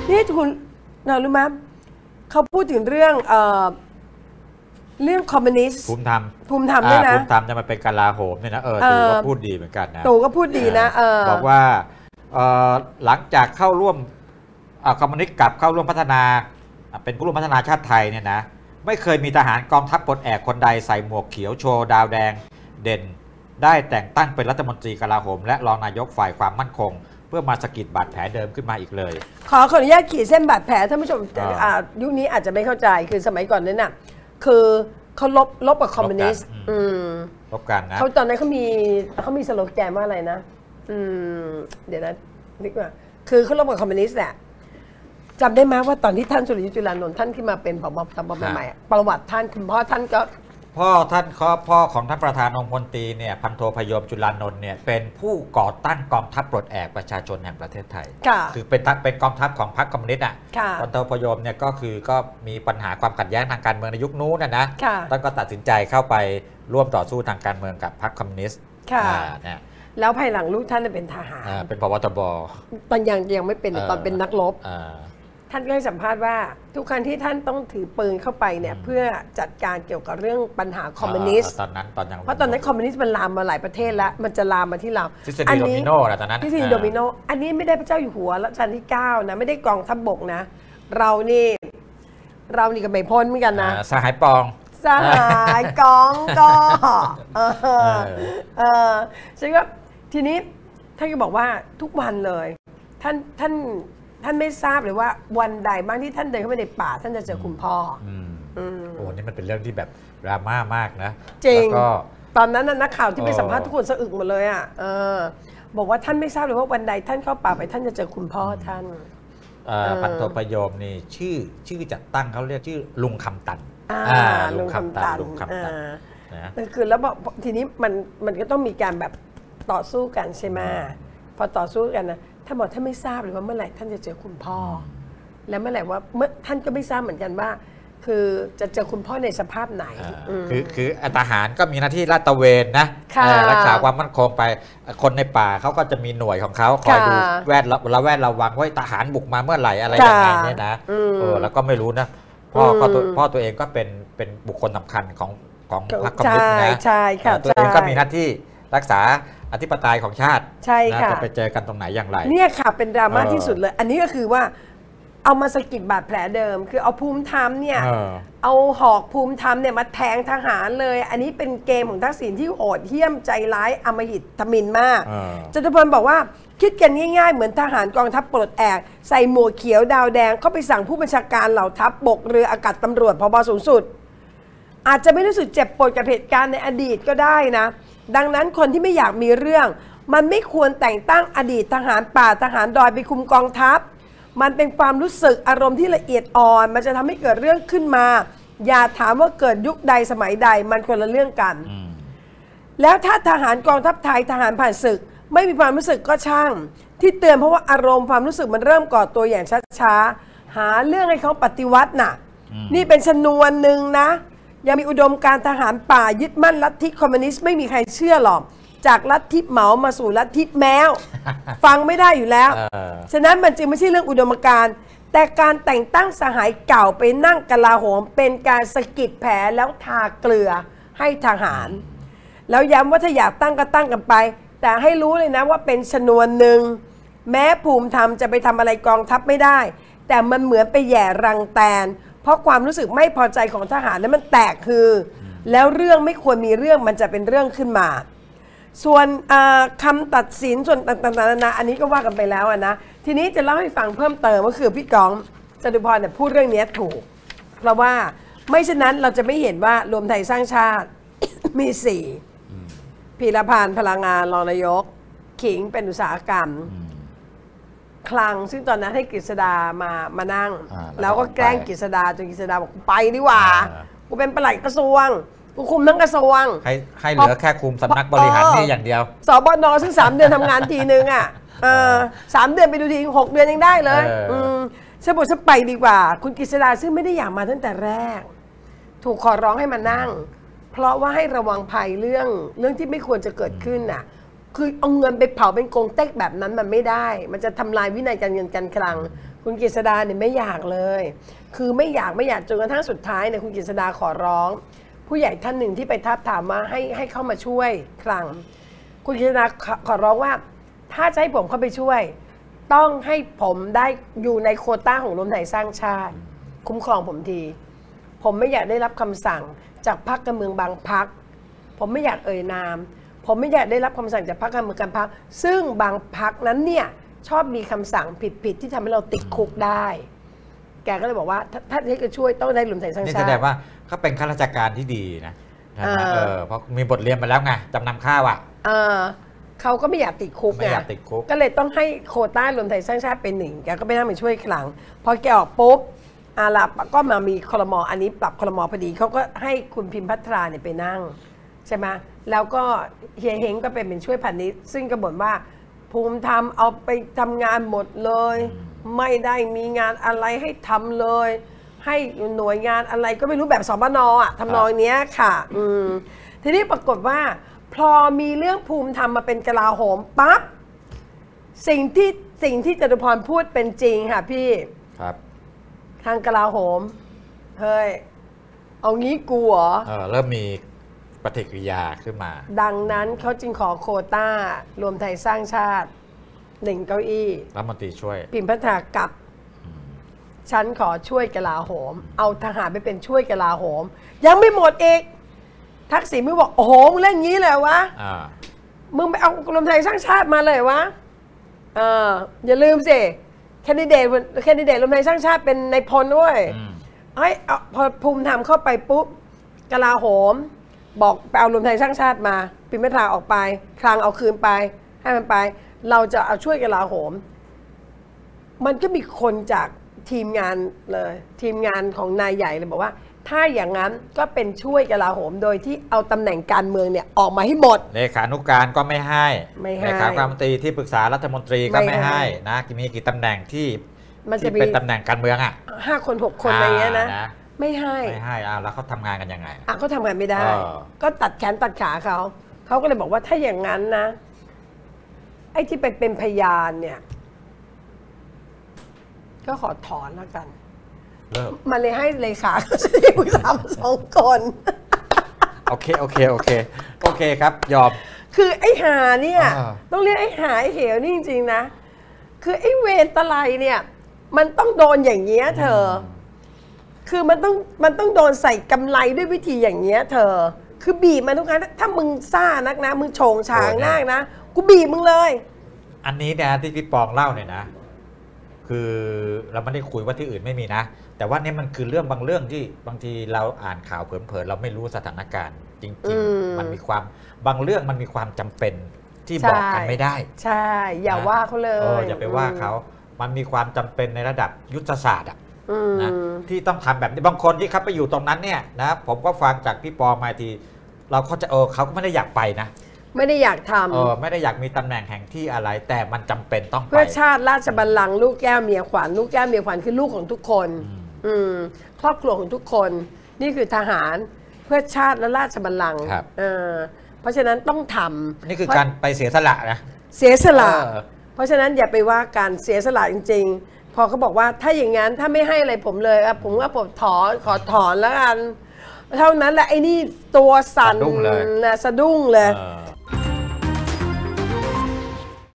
นี่คุณเรารู้ไหมเขาพูดถึงเรื่องคอมมิวนิสต์ภูมิธรรมด้วยนะภูมิธรรมจะมาเป็นกลาโหมเนี่ยนะตู่ก็พูดดีเหมือนกันนะตู่ก็พูดดีนะบอกว่าหลังจากเข้าร่วมคอมมิวนิสต์กับเข้าร่วมพัฒนาเป็นผู้ร่วมพัฒนาชาติไทยเนี่ยนะไม่เคยมีทหารกองทัพปลดแอกคนใดใส่หมวกเขียวโชว์ดาวแดงเด่นได้แต่งตั้งเป็นรัฐมนตรีกลาโหมและรองนายกฝ่ายความมั่นคงเพื่อมาสกิดบาดแผลเดิมขึ้นมาอีกเลยขออนุญาตขีดเส้นบาดแผลท่านผู้ชมยุคนี้อาจจะไม่เข้าใจคือสมัยก่อนนั้นน่ะคือเขาลบกับคอมมิวนิสต์ลบกันนะเขาตอนนั้นเขามีสโลแกนว่าอะไรนะเดี๋ยวนะนึกว่าคือเขาลบกับคอมมิวนิสต์แหละจำได้ไหมว่าตอนที่ท่านสุริยุทธ์จุลานนท์ท่านขึ้นมาเป็นผบ.ตบ.ใหม่ประวัติท่านคุณพ่อท่านก็พ่อของท่านประธานองค์พลตรีเนี่ยพันโทพยมจุลานนท์เนี่ยเป็นผู้ก่อตั้งกองทัพปลดแอกประชาชนแห่งประเทศไทยคือเป็นกองทัพของพรรคคอมมิวนิสต์พันโทพยมเนี่ยก็มีปัญหาความขัดแย้งทางการเมืองในยุคนู้นนะท่านก็ตัดสินใจเข้าไปร่วมต่อสู้ทางการเมืองกับพรรคคอมมิวนิสต์แล้วภายหลังลูกท่านเป็นทหารเป็นผบ.ตบ. ตอนยังไม่เป็นตอนเป็นนักรบท่านก็ให้สัมภาษณ์ว่าทุกครั้งที่ท่านต้องถือปืนเข้าไปเนี่ยเพื่อจัดการเกี่ยวกับเรื่องปัญหาคอมมิวนิสต์เพราะตอนนั้นคอมมิวนิสต์มันลามมาหลายประเทศแล้วมันจะลามมาที่เราทฤษฎีโดมิโนตอนนั้นทฤษฎีโดมิโนอันนี้ไม่ได้พระเจ้าอยู่หัวรัชกาลที่9นะไม่ได้กองทัพบกนะเรานี่ก็ไม่พ้นเหมือนกันนะสหายปองสหายกองก็ใช่ไหมทีนี้ท่านก็บอกว่าทุกวันเลยท่านไม่ทราบเลยว่าวันใดบ้างที่ท่านเดินเข้าไปในป่าท่านจะเจอคุณพ่อโอ้นี่มันเป็นเรื่องที่แบบดราม่ามากนะจริงตอนนั้นนักข่าวที่ไปสัมภาษณ์ทุกคนสะอึกหมดเลยอ่ะบอกว่าท่านไม่ทราบเลยว่าวันใดท่านเข้าป่าไปท่านจะเจอคุณพ่อท่านพันโทพยมนี่ชื่อจัดตั้งเขาเรียกชื่อลุงคำตันลุงคำตันนะคือแล้วทีนี้มันก็ต้องมีการแบบต่อสู้กันใช่ไหมพอต่อสู้กันนะท่านบอกท่านไม่ทราบเลยว่าเมื่อไหร่ท่านจะเจอคุณพ่อและเมื่อไหร่ว่าท่านก็ไม่ทราบเหมือนกันว่าคือจะเจอคุณพ่อในสภาพไหนคือทหารก็มีหน้าที่ลาดตระเวนนะรักษาความมั่นคงไปคนในป่าเขาก็จะมีหน่วยของเขาคอยดูแวดระวังว่าทหารบุกมาเมื่อไหร่อะไรอย่างเงี้ยนะแล้วก็ไม่รู้นะพ่อตัวเองก็เป็นบุคคลสำคัญของพรรคคอมมิวนิสต์นะตัวเองก็มีหน้าที่รักษาอธิปไตยของชาติใช่ค่ะจะไปเจอกันตรงไหนอย่างไรเนี่ยค่ะเป็นดราม่าที่สุดเลยอันนี้ก็คือว่าเอามาสกิดบาดแผลเดิมคือเอาภูมิธรรมเนี่ยเอาหอกภูมิธรรมเนี่ยมาแทงทหารเลยอันนี้เป็นเกมของทักษิณที่โหดเหี้ยมใจร้ายอำมหิตทมิฬมากจตุพลบอกว่าคิดกันง่ายๆเหมือนทหารกองทัพปลดแอกใส่หมวกเขียวดาวแดงเข้าไปสั่งผู้บัญชาการเหล่าทัพบกเรืออากาศตำรวจผบ.สูงสุดอาจจะไม่รู้สึกเจ็บปวดกับเหตุการณ์ในอดีตก็ได้นะดังนั้นคนที่ไม่อยากมีเรื่องมันไม่ควรแต่งตั้งอดีตทหารป่าทหารดอยไปคุมกองทัพมันเป็นความรู้สึกอารมณ์ที่ละเอียดอ่อนมันจะทำให้เกิดเรื่องขึ้นมาอย่าถามว่าเกิดยุคใดสมัยใดมันคนละเรื่องกันแล้วถ้าทหารกองทัพไทยทหารผ่านศึกไม่มีความรู้สึกก็ช่างที่เตือนเพราะว่าอารมณ์ความรู้สึกมันเริ่มก่อตัวอย่างช้าๆหาเรื่องให้เขาปฏิวัติน่ะนี่เป็นชนวนหนึ่งนะยังมีอุดมการทหารป่ายึดมั่นลัทธิคอมมิวนิสต์ไม่มีใครเชื่อหรอกจากลัทธิเหมามาสู่ลัทธิแมว ฟังไม่ได้อยู่แล้วฉะนั้นมันจึงไม่ใช่เรื่องอุดมการณ์แต่การแต่งตั้งสหายเก่าไปนั่งกลาโหมเป็นการสะกิดแผลแล้วทาเกลือให้ทหารแล้วย้ำว่าถ้าอยากตั้งก็ตั้งกันไปแต่ให้รู้เลยนะว่าเป็นชนวนหนึ่งแม้ภูมิธรรมจะไปทำอะไรกองทัพไม่ได้แต่มันเหมือนไปแย่รังแตนเพราะความรู้สึกไม่พอใจของทหารนั้นมันแตกคือแล้วเรื่องไม่ควรมีเรื่องมันจะเป็นเรื่องขึ้นมาส่วนคำตัดสินส่วนต่างๆนานาอันนี้ก็ว่ากันไปแล้วนะทีนี้จะเล่าให้ฟังเพิ่มเติมก็คือพี่กองจตุพรเนี่ยพูดเรื่องนี้ถูกเพราะว่าไม่เช่นนั้นเราจะไม่เห็นว่ารวมไทยสร้างชาติมีพีรพันธ์พลังงานรองนายกขิงเป็นอุตสาหกรรมคลังซึ่งตอนนั้นให้กฤษดามานั่งแล้วก็แกล้งกฤษดาจนกฤษดาบอกไปดีกว่ากูเป็นปลัดกระทรวงกูคุมทั้งกระทรวงให้เหลือแค่คุมสำนักบริหารนี่อย่างเดียวสบน.ซึ่ง3 เดือนทำงานทีนึงอ่ะ3 เดือนไปดูที6 เดือนยังได้เลยฉันบอกฉันไปดีกว่าคุณกฤษดาซึ่งไม่ได้อยากมาตั้งแต่แรกถูกขอร้องให้มานั่งเพราะว่าให้ระวังภัยเรื่องที่ไม่ควรจะเกิดขึ้นน่ะคือเอาเงินไปเผาเป็นกงเต็กแบบนั้นมันไม่ได้มันจะทำลายวินัยการเงินการคลังคุณกฤษดาเนี่ยไม่อยากเลย คือไม่อยากจนกระทั่งสุดท้ายเนี่ยคุณกฤษดาขอร้อง ผู้ใหญ่ท่านหนึ่งที่ไปทาบทามว่าให้เข้ามาช่วยคลังคุณกฤษดาขอร้องว่าถ้าจะให้ผมเข้าไปช่วยต้องให้ผมได้อยู่ในโควต้าของรวมไทยสร้างชาติคุ้มครองผมทีผมไม่อยากได้รับคำสั่งจากพรรคการเมืองบางพรรคผมไม่อยากเอ่ยนามผมไม่อยากได้รับคำสั่งจากพรรคการเมืองบางพรรคซึ่งบางพรรคนั้นเนี่ยชอบมีคำสั่งผิดที่ทำให้เราติดคุกได้แกก็เลยบอกว่าถ้าจะช่วยต้องได้รวมไทยสร้างชาตินี่แสดงว่าเขาเป็นข้าราชการที่ดีนะเพราะมีบทเรียนมาแล้วไงจำนำข้าวอ่ะเขาก็ไม่อยากติดคุกไงก็เลยต้องให้โควต้ารวมไทยสร้างชาติเป็นหนึ่งแกก็ไปนั่งไปช่วยคลังพอแกออกปุ๊บอาลับก็มามีครม.อันนี้ปรับครม.พอดีเขาก็ให้คุณพิมพ์พัทราเนี่ยไปนั่งใช่ไหมแล้วก็เฮียเฮงก็เป็นช่วยพาณิชย์ซึ่งก็บ่นว่าภูมิธรรมเอาไปทำงานหมดเลยไม่ได้มีงานอะไรให้ทำเลยให้หน่วยงานอะไรก็ไม่รู้แบบสปน.อ่ะทำนองเนี้ยค่ะทีนี้ปรากฏว่าพอมีเรื่องภูมิธรรมมาเป็นกลาโหมปั๊บสิ่งที่จตุพรพูดเป็นจริงค่ะพี่ครับทางกลาโหมเฮ้ยเอางี้กูเหรอเริ่มมีปฏิกิริยาขึ้นมาดังนั้นเขาจึงขอโควต้ารวมไทยสร้างชาติ1 เก้าอี้รัฐมนตรีช่วยพิมพ์พัฒนากับฉันขอช่วยกลาโหมเอาทหารไปเป็นช่วยกลาโหมยังไม่หมดอีกทักษิณมึงบอกโอ้โหมึงเล่นงี้เลยวะมึงไปเอารวมไทยสร้างชาติมาเลยวะอย่าลืมสิแคนดิเดตรวมไทยสร้างชาติเป็นนายพลด้วยพอภูมิธรรมเข้าไปปุ๊บกลาโหมบอกไปเอารวมไทยสร้างชาติมาพิมพ์พัฒนาออกไปคลังเอาคืนไปให้มันไปเราจะเอาช่วยกลาโหมมันก็มีคนจากทีมงานเลยทีมงานของนายใหญ่เลยบอกว่าถ้าอย่างนั้นก็เป็นช่วยกลาโหมโดยที่เอาตำแหน่งการเมืองเนี่ยออกมาให้หมดเลขานุการก็ไม่ให้เลขาการมนตรีที่ปรึกษารัฐมนตรีก็ไม่ให้นะมีกี่ตำแหน่งที่มันจะเป็นตำแหน่งการเมืองอ่ะ 5 คน 6 คนอะไรเงี้ยนะไม่ให้แล้วเขาทำงานกันยังไงเขาทำงานไม่ได้ก็ตัดแขนตัดขาเขาก็เลยบอกว่าถ้าอย่างนั้นนะไอ้ที่เป็นพยานเนี่ยก็ขอถอนแล้วกันมันเลยให้เลขาที่ปรึกษา2 คนโอเคครับยอมคือไอ้หาเนี่ยต้องเรียกไอ้หาไอ้เหวนี่จริงๆนะคือไอ้เวรตะไลเนี่ยมันต้องโดนอย่างเงี้ยเธอคือมันต้องโดนใส่กำไลด้วยวิธีอย่างเงี้ยเธอคือบีบมันทุกครั้งถ้ามึงซ่านักนะมึงโฉงฉางนักนะกูบีบมึงเลยอันนี้เนี่ยที่พี่ปองเล่าเนี่ยนะคือเราไม่ได้คุยว่าที่อื่นไม่มีนะแต่ว่านี่มันคือเรื่องบางเรื่องที่บางทีเราอ่านข่าวเผลอๆเราไม่รู้สถานการณ์จริงๆมันมีความบางเรื่องมันมีความจำเป็นที่บอกกันไม่ได้ใช่อย่าว่าเขาเลยอย่าไปว่าเขามันมีความจำเป็นในระดับยุทธศาสตร์นะที่ต้องทำแบบนี้บางคนที่เขาไปอยู่ตรงนั้นเนี่ยนะผมก็ฟังจากพี่ปอมาทีเราเขาจะเขาก็ไม่ได้อยากไปนะไม่ได้อยากทำไม่ได้อยากมีตำแหน่งแห่งที่อะไรแต่มันจำเป็นต้องไปเพื่อชาติราชบัลลังก์ลูกแก้วเมียขวัญลูกแก้วเมียขวัญคือลูกของทุกคนครอบครัวของทุกคนนี่คือทหารเพื่อชาติและราชบัลลังก์เพราะฉะนั้นต้องทำนี่คือการไปเสียสละนะเสียสละเพราะฉะนั้นอย่าไปว่าการเสียสละจริงๆพอเขาบอกว่าถ้าอย่างนั้นถ้าไม่ให้อะไรผมเลยผมว่าผมขอถอนแล้วกันเท่านั้นแหละไอ้นี่ตัวสั่นสะดุ้งเลย